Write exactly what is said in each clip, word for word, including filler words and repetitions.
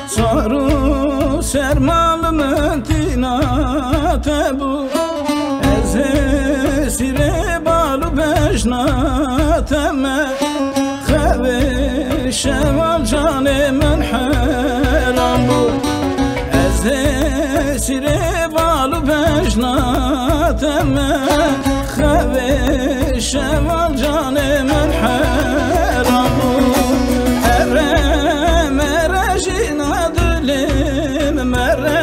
Saru sermalımın tinate bu Eze sire balu beşnateme Xevi şeval cane men heram bu Eze sire balu beşnateme Xevi şeval cane men heram bu Ere mere jina dilim mere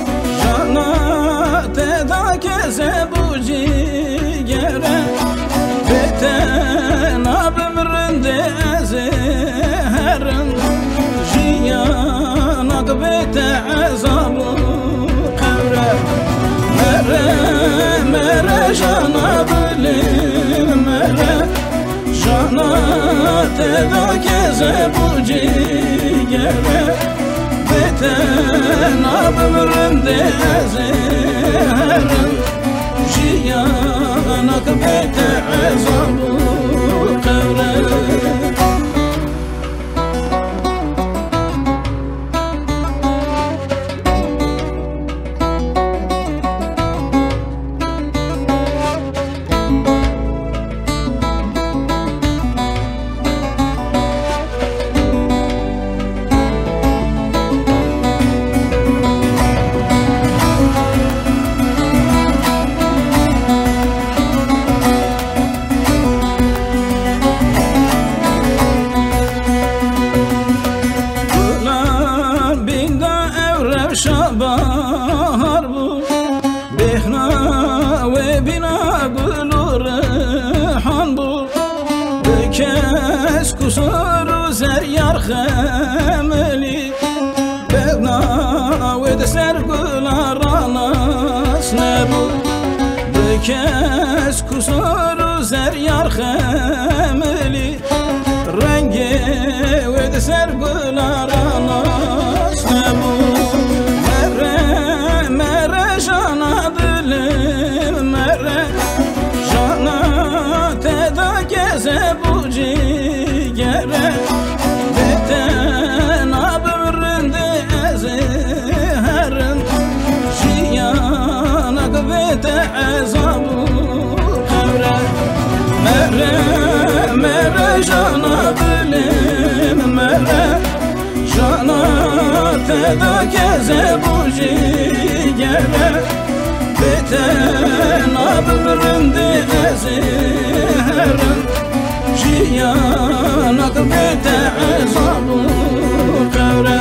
Jana teda keze bu cigere Beten abim rinde ezeherin Jiyanak bete azabu kevre Mere mere jana dilim mere Jana teda keze bu cigere Beten abim rinde ezeherin Jiyanak bete azabu kevre Bahar bu Behna ve bina gülü rehan bu Bekes kusuru zeryar xemeli Behna ve de sergülar anas ne bu Bekes kusuru zeryar xemeli Rengi ve de sergülar anas ne bu Keze bu cigere Beten abim rinde ezeherin Jiyanak bete azabu kevre Mere mere jana dilim mere Jana teda keze bu cigere Beten abim rinde ezeherin Jiyanak bete azabu kevre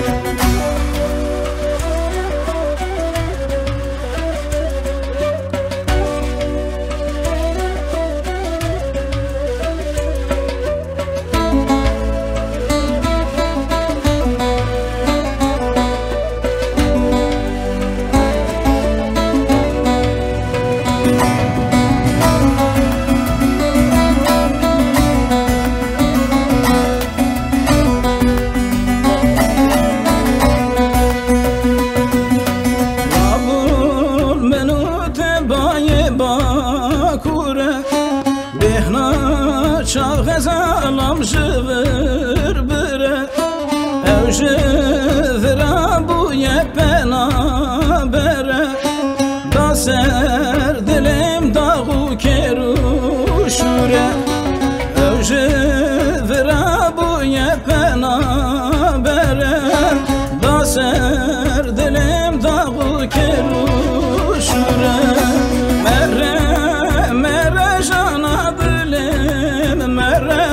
Behna çal gezalam jıvır bire Ev jıvıra bu yepena bere Da ser dilim dağı keruşure Ev jıvıra bu yepena bere Da ser dilim dağı keruşure Mere mere jana dilim mere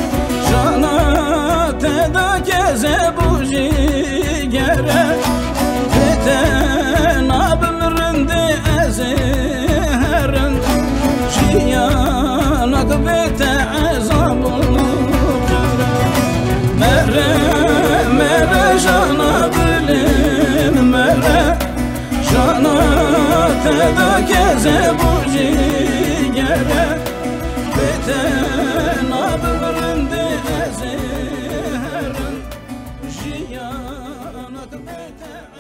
Jana teda keze bu cigere Beten abim rinde ezeherin Jiyanak bete azabu kevre Mere mere jana dilim mere Jana teda keze bu cigere Beten abim rinde ezeherin Jiyanak bete